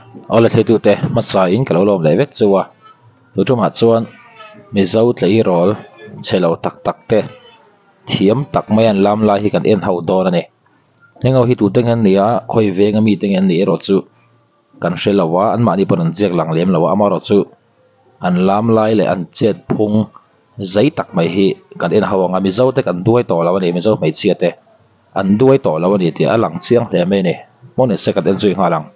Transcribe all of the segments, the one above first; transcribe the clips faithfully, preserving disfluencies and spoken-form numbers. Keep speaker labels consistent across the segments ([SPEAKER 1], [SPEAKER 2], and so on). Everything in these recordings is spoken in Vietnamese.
[SPEAKER 1] Ola thei tu te masa in kalo lom le vek chuwa tu tum hat chuan mi zo tlei rol chelo tak tak te thiam tak mai an lam lai hi kan en ho dor ani hengau hi tu te ngan nia khoi venga mi te ngan ni ro chu kan hrelawa an mani pon an chiak lang lem lawa ama ro chu an lam lai le an chet phung zai tak mai hi kan en hawanga mi zo te kan duai to lawa ni mi zo mai chia te an duai to lawa ni ti a lang chiang hle mai ni mon se kan en chui nga lang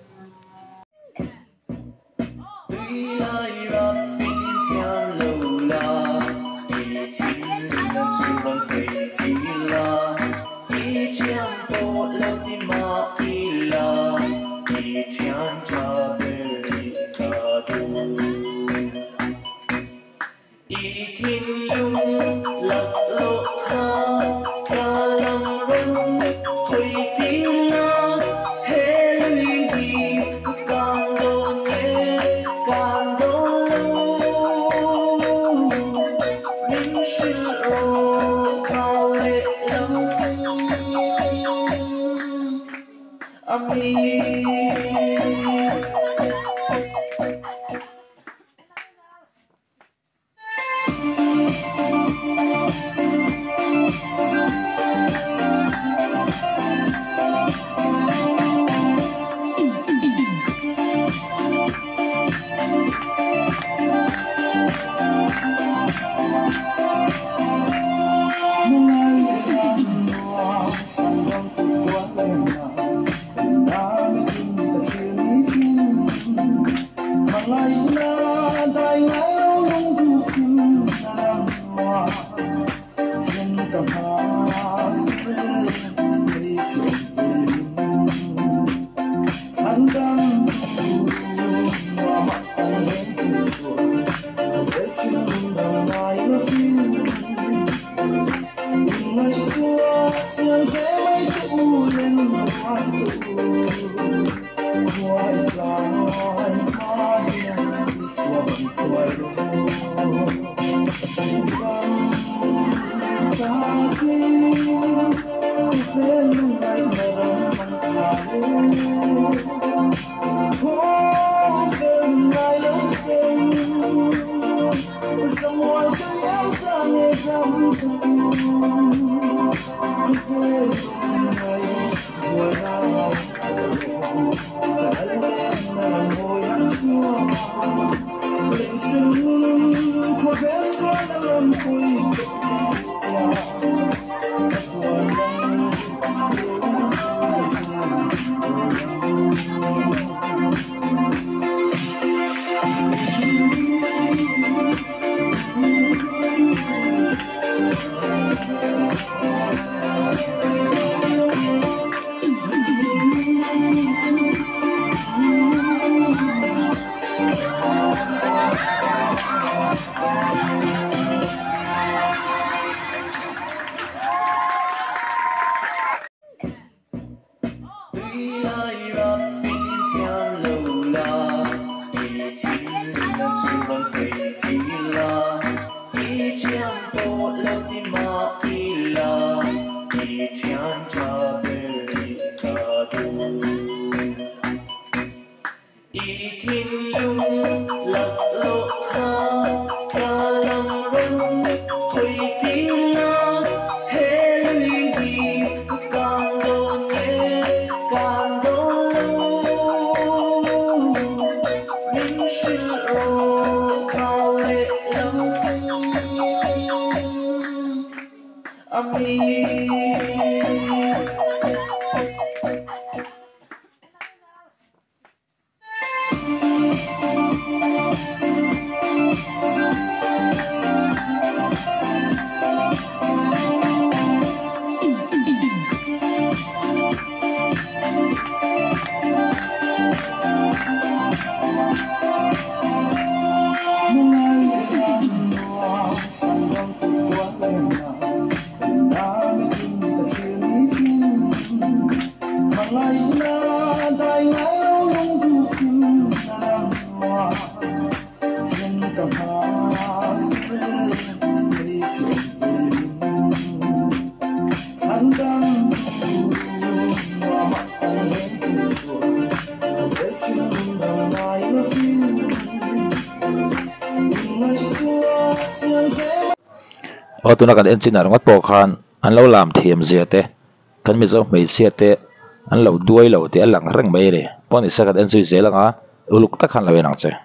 [SPEAKER 2] Hãy subscribe cho kênh Ghiền Mì Gõ để không bỏ lỡ
[SPEAKER 1] o tuna kan en chin ar ngot po khan an lo lam thiam zia te kan mi zo mei sia te an lo duai lo te alang reng mai re poni sa kan en zui zelanga uluk tak khan lo enang che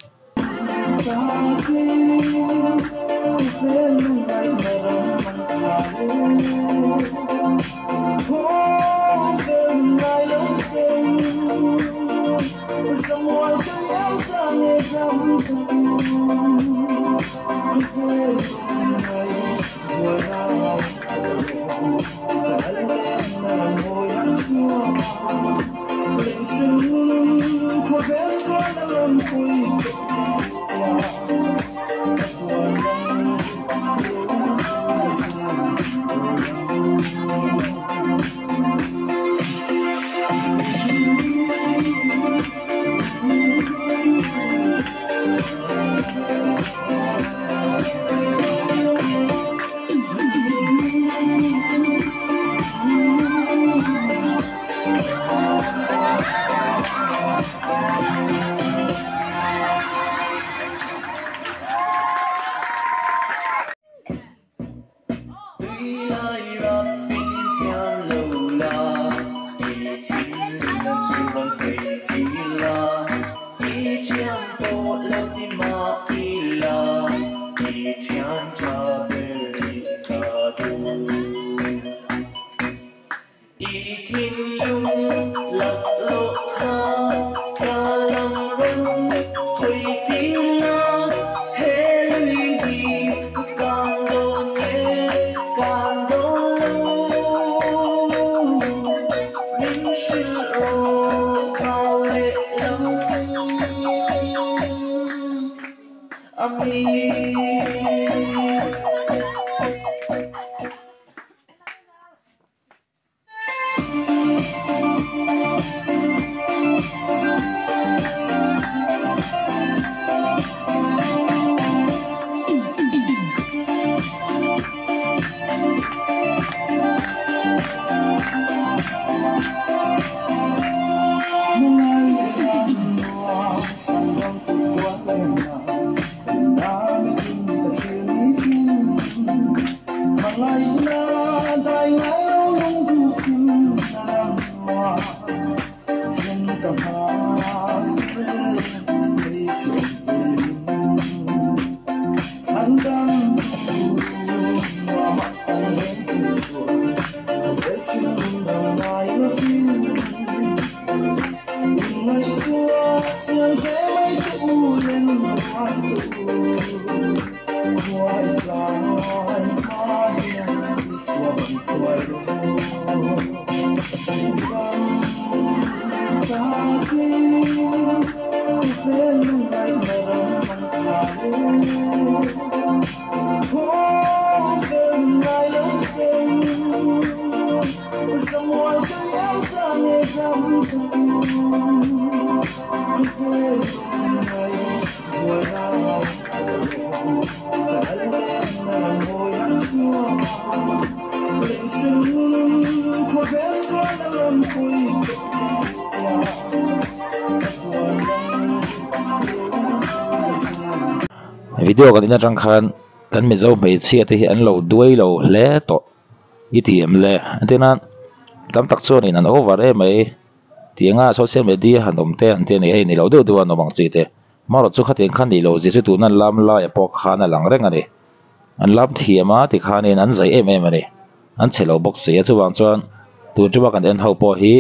[SPEAKER 1] video kan ina tang khan kan mi zo mei chia te hi an lo duai lo hle to i tiam le antina tam tak chuan in an over e mai tianga social media hanom te an te nei hei ni lo du du an omang chi te maro chu khatin khan ni lo ji chu tu nan lam la ya pok khan a lang reng ani an lam thiama ti khan in an zai em em ani an chelo box se chu wang chuan tu chu ba kan en ho po hi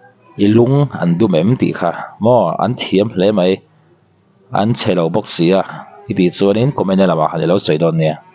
[SPEAKER 1] ilung an du mem ti kha mo an thiam hle mai an chelo box sia i ti chuan in comment la ma han lo sei don ne